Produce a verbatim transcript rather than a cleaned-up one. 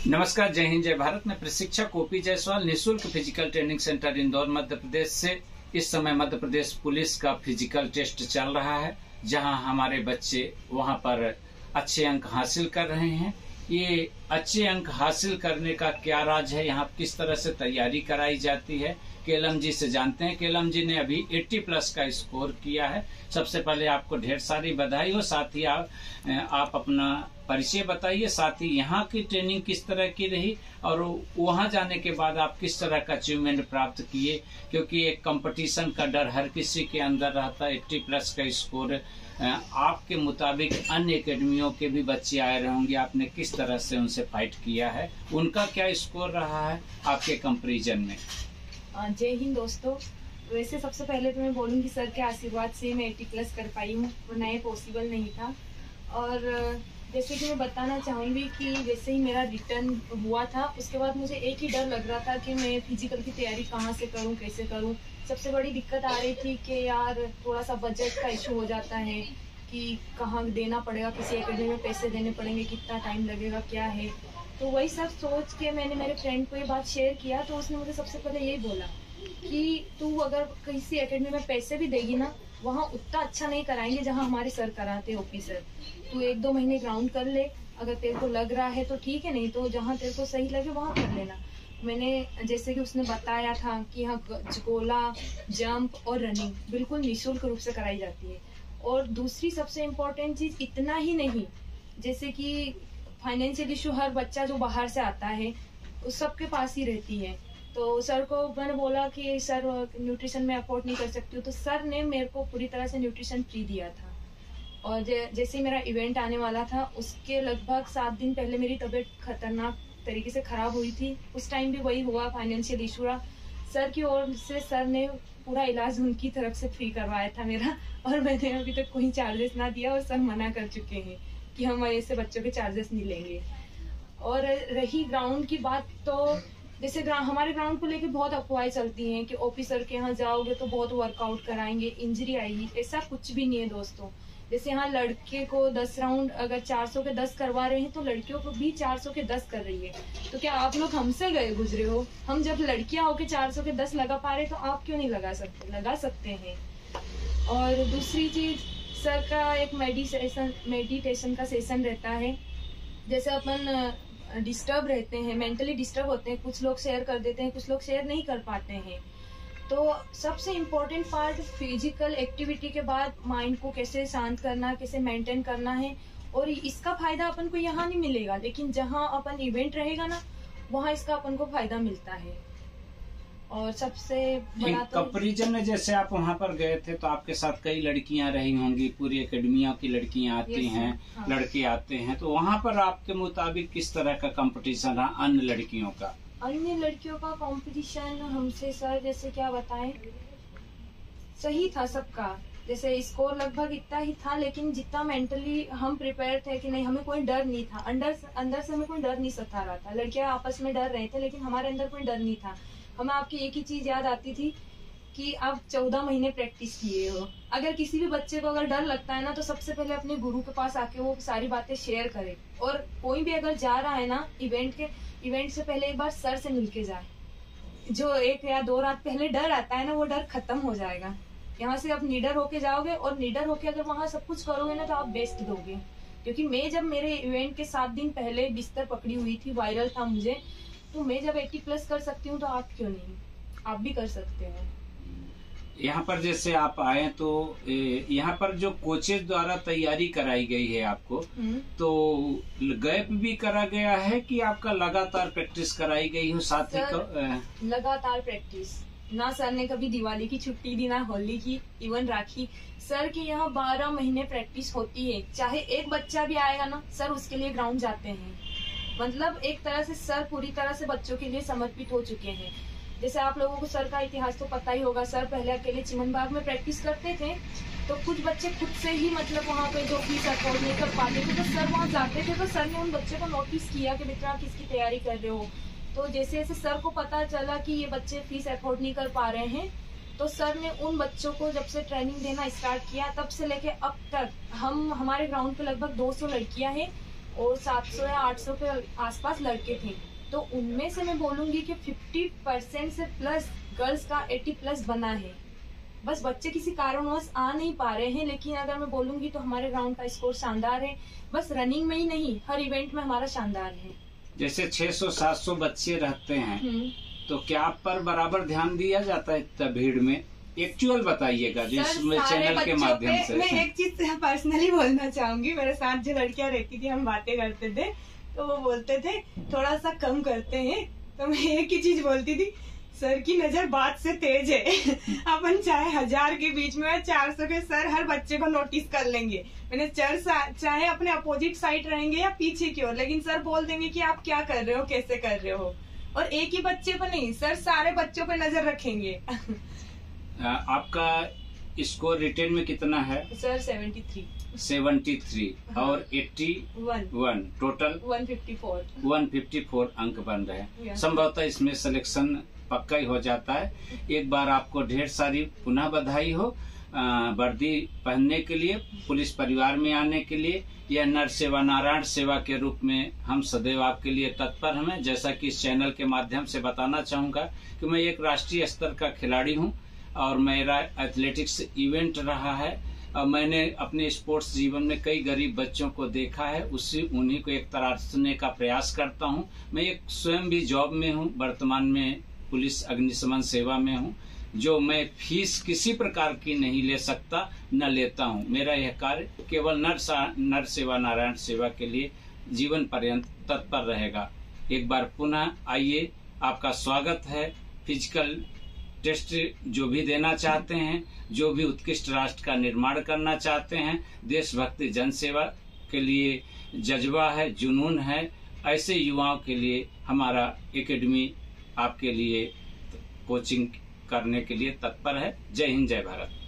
नमस्कार, जय हिंद, जय भारत। मैं प्रशिक्षक ओपी जायसवाल, निःशुल्क physical training centre Indore Madhya Pradesh से। इस समय मध्य प्रदेश पुलिस का फिजिकल टेस्ट चल रहा है, जहां हमारे बच्चे वहां पर अच्छे अंक हासिल कर रहे हैं। ये अच्छे अंक हासिल करने का क्या राज है, यहाँ किस तरह से तैयारी कराई जाती है, केलम जी से जानते हैं। केलम जी ने अभी अस्सी प्लस का स्कोर किया है। सबसे पहले आपको ढेर सारी बधाई हो। साथ ही आप, आप अपना परिचय बताइए, साथ ही यहाँ की ट्रेनिंग किस तरह की रही और वहाँ जाने के बाद आप किस तरह का अचीवमेंट प्राप्त किए, क्योंकि एक कंपटीशन का डर हर किसी के अंदर रहता है। अस्सी प्लस का स्कोर आपके मुताबिक अन्य एकेडमियों के भी बच्चे आए रहे होंगे, आपने किस तरह से उनसे फाइट किया है, उनका क्या स्कोर रहा है आपके कंपैरिजन में? जय हिंद दोस्तों। वैसे सबसे पहले तो मैं बोलूँगी सर के आशीर्वाद से मैं अस्सी प्लस कर पाई हूँ, वरना ये पॉसिबल नहीं था। और जैसे कि मैं बताना चाहूँगी कि जैसे ही मेरा रिटर्न हुआ था, उसके बाद मुझे एक ही डर लग रहा था कि मैं फिजिकल की तैयारी कहाँ से करूँ, कैसे करूँ। सबसे बड़ी दिक्कत आ रही थी कि यार थोड़ा सा बजट का इशू हो जाता है कि कहाँ देना पड़ेगा, किसी एकेडमी में पैसे देने पड़ेंगे, कितना टाइम लगेगा, क्या है। तो वही सब सोच के मैंने मेरे फ्रेंड को ये बात शेयर किया, तो उसने मुझे सबसे पहले यही बोला कि तू अगर किसी एकेडमी में पैसे भी देगी ना, वहाँ उतना अच्छा नहीं कराएंगे जहाँ हमारे सर कराते ओपी सर। तू एक दो महीने ग्राउंड कर ले, अगर तेरे को लग रहा है तो ठीक है, नहीं तो जहाँ तेरे को सही लगे वहाँ कर लेना। मैंने जैसे कि उसने बताया था कि यहाँ गोला, जंप और रनिंग बिल्कुल निःशुल्क रूप से कराई जाती है। और दूसरी सबसे इम्पोर्टेंट चीज़ इतना ही नहीं, जैसे कि फाइनेंशियल इशू हर बच्चा जो बाहर से आता है उस सबके पास ही रहती है। तो सर को मैंने बोला कि सर न्यूट्रिशन में अफोर्ड नहीं कर सकती हूँ, तो सर ने मेरे को पूरी तरह से न्यूट्रिशन फ्री दिया था। और जैसे ही मेरा इवेंट आने वाला था, उसके लगभग सात दिन पहले मेरी तबीयत खतरनाक तरीके से खराब हुई थी। उस टाइम भी वही हुआ, फाइनेंशियल इशू रहा। सर की ओर से सर ने पूरा इलाज उनकी तरफ से फ्री करवाया था मेरा, और मैंने अभी तक कोई चार्जेस ना दिया, और सर मना कर चुके हैं कि हम ऐसे बच्चों के चार्जेस नहीं लेंगे। और रही ग्राउंड की बात, तो जैसे हमारे ग्राउंड को लेके बहुत अफवाहें चलती हैं कि ओपी सर के यहाँ जाओगे तो बहुत वर्कआउट कराएंगे, इंजरी आएगी। ऐसा कुछ भी नहीं है दोस्तों। जैसे यहाँ लड़के को दस राउंड अगर चार सौ के दस करवा रहे हैं, तो लड़कियों को भी चार सौ के दस कर रही है। तो क्या आप लोग हमसे गए गुजरे हो? हम जब लड़कियां होके चार सौ के दस लगा पा रहे, तो आप क्यों नहीं लगा सकते? लगा सकते हैं। और दूसरी चीज, सर का एक मेडिटेशन मेडिटेशन का सेशन रहता है। जैसे अपन डिस्टर्ब रहते हैं, मेंटली डिस्टर्ब होते हैं, कुछ लोग शेयर कर देते हैं, कुछ लोग शेयर नहीं कर पाते हैं। तो सबसे इम्पोर्टेंट पार्ट फिजिकल एक्टिविटी के बाद माइंड को कैसे शांत करना, कैसे मेंटेन करना है। और इसका फायदा अपन को यहाँ नहीं मिलेगा, लेकिन जहाँ अपन इवेंट रहेगा ना, वहाँ इसका अपन को फायदा मिलता है। और सबसे बड़ा तो कंपैरिजन में, जैसे आप वहाँ पर गए थे तो आपके साथ कई लड़कियां रही होंगी, पूरी एकेडमियों की लड़कियां आती हैं, हाँ। लड़के आते हैं, तो वहाँ पर आपके मुताबिक किस तरह का कंपटीशन रहा अन्य लड़कियों का? अन्य लड़कियों का कंपटीशन हमसे सर जैसे क्या बताएं, सही था सबका। जैसे स्कोर लगभग इतना ही था, लेकिन जितना मेंटली हम प्रिपेयर थे कि नहीं, हमें कोई डर नहीं था। अंदर अंदर से हमें कोई डर नहीं सता रहा था। लड़कियां आपस में डर रहे थे, लेकिन हमारे अंदर कोई डर नहीं था। हमें आपकी एक ही चीज याद आती थी कि आप चौदह महीने प्रैक्टिस किए हो। अगर किसी भी बच्चे को अगर डर लगता है ना, तो सबसे पहले अपने गुरु के पास आके वो सारी बातें शेयर करे। और कोई भी अगर जा रहा है ना, इवेंट के इवेंट से पहले एक बार सर से मिलके जाए। जो एक या दो रात पहले डर आता है ना, वो डर खत्म हो जाएगा। यहाँ से आप निडर होके जाओगे, और निडर होके अगर वहाँ सब कुछ करोगे ना, तो आप बेस्ट दोगे। क्योंकि मैं जब मेरे इवेंट के सात दिन पहले बिस्तर पकड़ी हुई थी, वायरल था मुझे, तो मैं जब अस्सी प्लस कर सकती हूँ, तो आप क्यों नहीं? आप भी कर सकते हो। यहाँ पर जैसे आप आए, तो यहाँ पर जो कोचेज द्वारा तैयारी कराई गई है आपको, तो गैप भी करा गया है कि आपका लगातार प्रैक्टिस कराई गई हो? साथ ही लगातार प्रैक्टिस ना, सर ने कभी दिवाली की छुट्टी दी, ना होली की, इवन राखी। सर के यहाँ बारह महीने प्रैक्टिस होती है। चाहे एक बच्चा भी आएगा ना, सर उसके लिए ग्राउंड जाते हैं। मतलब एक तरह से सर पूरी तरह से बच्चों के लिए समर्पित हो चुके हैं। जैसे आप लोगों को सर का इतिहास तो पता ही होगा। सर पहले अकेले चिमन बाग में प्रैक्टिस करते थे, तो कुछ बच्चे खुद से ही मतलब वहाँ पे जो फीस अफोर्ड नहीं कर पाते थे, तो सर वहाँ जाते थे। तो सर ने उन बच्चों को नोटिस किया कि बेटा किसकी तैयारी कर रहे हो। तो जैसे जैसे सर को पता चला कि ये बच्चे फीस अफोर्ड नहीं कर पा रहे हैं, तो सर ने उन बच्चों को जब से ट्रेनिंग देना स्टार्ट किया, तब से लेके अब तक हम हमारे ग्राउंड पे लगभग दो सौ लड़कियां हैं और सात सौ या आठ सौ के आसपास लड़के थे। तो उनमें से मैं बोलूंगी कि पचास परसेंट से प्लस गर्ल्स का अस्सी प्लस बना है। बस बच्चे किसी कारणवश आ नहीं पा रहे हैं, लेकिन अगर मैं बोलूंगी तो हमारे ग्राउंड का स्कोर शानदार है। बस रनिंग में ही नहीं, हर इवेंट में हमारा शानदार है। जैसे छह सौ सात सौ बच्चे रहते हैं, तो क्या आप पर बराबर ध्यान दिया जाता है इतना भीड़ में? एक्चुअल बताइएगा जिस चैनल के माध्यम से। मैं एक चीज पर्सनली बोलना चाहूंगी। मेरे साथ जो लड़कियां रहती थी, हम बातें करते थे तो वो बोलते थे थोड़ा सा कम करते हैं, तो मैं एक ही चीज बोलती थी, सर की नजर बात से तेज है। अपन चाहे हजार के बीच में चार सौ के सर हर बच्चे को नोटिस कर लेंगे। मैंने चर चाहे अपने अपोजिट साइड रहेंगे या पीछे की ओर, लेकिन सर बोल देंगे कि आप क्या कर रहे हो, कैसे कर रहे हो। और एक ही बच्चे पर नहीं, सर सारे बच्चों पर नजर रखेंगे। आपका स्कोर रिटेन में कितना है? Sir seventy three. Seventy three और eighty one, total one fifty four. One fifty four अंक बन रहे हैं। संभवतः इसमें सिलेक्शन पक्का ही हो जाता है। एक बार आपको ढेर सारी पुनः बधाई हो वर्दी पहनने के लिए, पुलिस परिवार में आने के लिए। यह नर सेवा नारायण सेवा के रूप में हम सदैव आपके लिए तत्पर हैं। जैसा कि इस चैनल के माध्यम से बताना चाहूंगा कि मैं एक राष्ट्रीय स्तर का खिलाड़ी हूं और मेरा एथलेटिक्स इवेंट रहा है और मैंने अपने स्पोर्ट्स जीवन में कई गरीब बच्चों को देखा है, उसी उन्हीं को एक तराशने का प्रयास करता हूं। मैं एक स्वयं भी जॉब में हूं, वर्तमान में पुलिस अग्निशमन सेवा में हूं, जो मैं फीस किसी प्रकार की नहीं ले सकता, न लेता हूं। मेरा यह कार्य केवल नर नर सेवा नारायण सेवा के लिए जीवन पर्यंत तत्पर रहेगा। एक बार पुनः आइए, आपका स्वागत है। फिजिकल टेस्ट जो भी देना चाहते हैं, जो भी उत्कृष्ट राष्ट्र का निर्माण करना चाहते हैं, देशभक्ति जनसेवा के लिए जज्बा है, जुनून है, ऐसे युवाओं के लिए हमारा एकेडमी आपके लिए कोचिंग करने के लिए तत्पर है। जय हिंद, जय भारत।